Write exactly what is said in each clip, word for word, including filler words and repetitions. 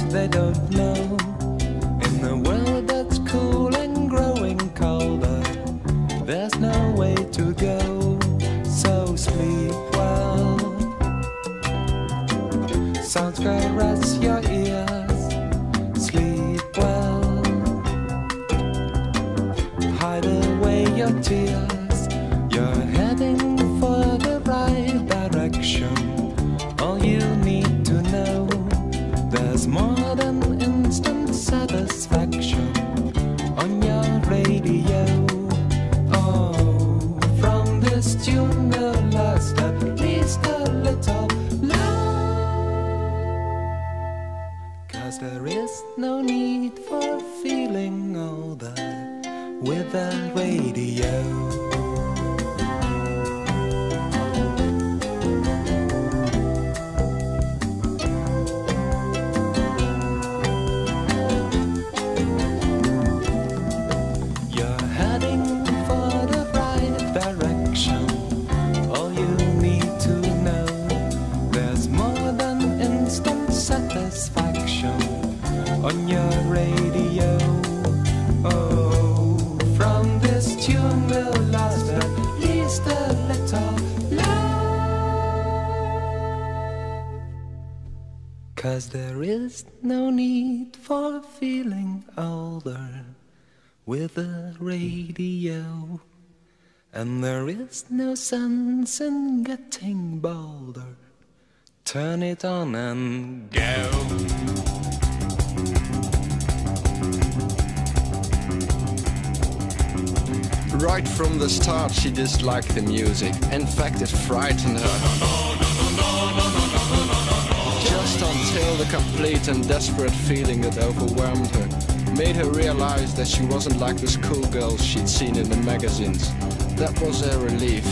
they don't know. In a world that's cool and growing colder, there's no way to go. So sleep well. Sounds caress your ears. Sleep well. Hide away your tears. You're heading for the right direction. All you need to know, there's more than instant satisfaction on your radio. Oh, from this tune will last at least a little love. 'Cause there is no need for feeling older with a radio. On your radio. Oh, from this tune will last at least a little love. 'Cause there is no need for feeling older with a radio. And there is no sense in getting bolder. Turn it on and go. Right from the start she disliked the music. In fact, it frightened her. Just until the complete and desperate feeling that overwhelmed her made her realize that she wasn't like the schoolgirls she'd seen in the magazines. That was a relief.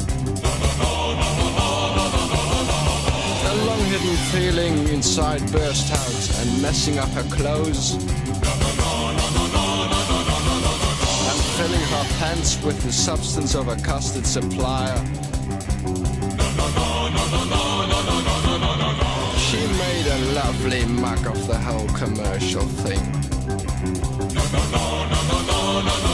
A long-hidden feeling inside burst out and messing up her clothes. Filling her pants with the substance of a custard supplier. She made a lovely muck of the whole commercial thing.